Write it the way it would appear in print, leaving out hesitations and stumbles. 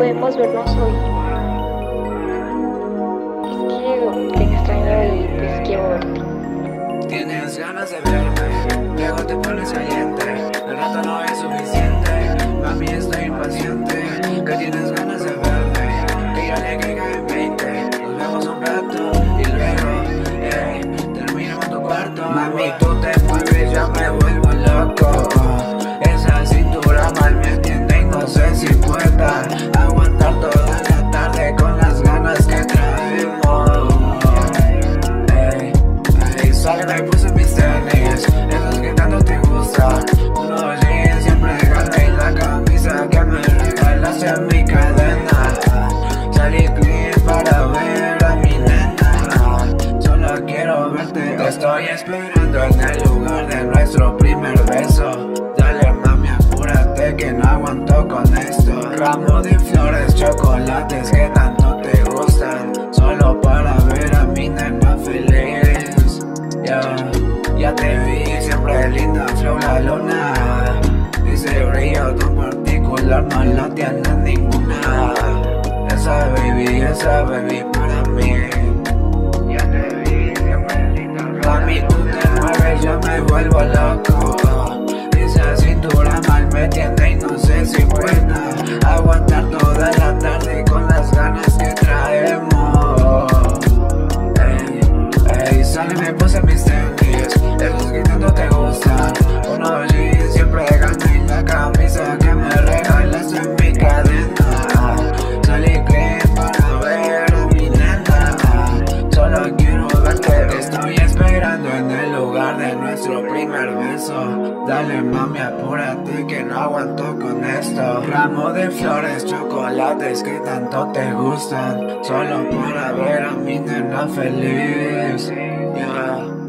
podemos vernos hoy. Es que te extraño y pues quiero verte. Tienes ganas de verme, luego te pones caliente. El rato no es suficiente, mami estoy impaciente. Que tienes ganas de verme, que ya le caiga en 20. Nos vemos un rato y luego, terminamos tu cuarto. Mami, tú te mueves, ya me vuelvo loco. Esa cintura mal me entiende y no sé si pueda aguantar toda la tarde con las ganas que traemos. Sale, me puse mis tenis, esos que tanto te gustan. Unos jeans siempre gana y la camisa que me regalas en mi cadena. Salí clean para ver a mi nena. Solo quiero verte, te estoy esperando en el lugar de nuestro primer beso. Dale mami, apúrate que no aguanto con esto. Ramo de flores, chocolates que tanto te gustan. Solo para ver a mi nena feliz. Ya te vi, siempre linda, flow la luna. Ese brillo tan particular no lo tiene ninguna. Esa baby para mí. Ya te vi, siempre linda. Mami, tú te mueves, yo me vuelvo loco. Esa cintura mal me tiende y no sé si pueda aguantar toda la tarde con las ganas que traemos. Sale, me puse mis tenis, esos que tanto te gustan. Unos jeans siempre gana y la camisa que me regalas en mi cadena. Salí clean para ver a mi nena. Solo quiero verte, te estoy esperando en el lugar de nuestro primer beso. Dale mami, apúrate que no aguanto con esto. Ramo de flores, chocolates que tanto te gustan. Solo para ver a mi nena feliz. Yeah.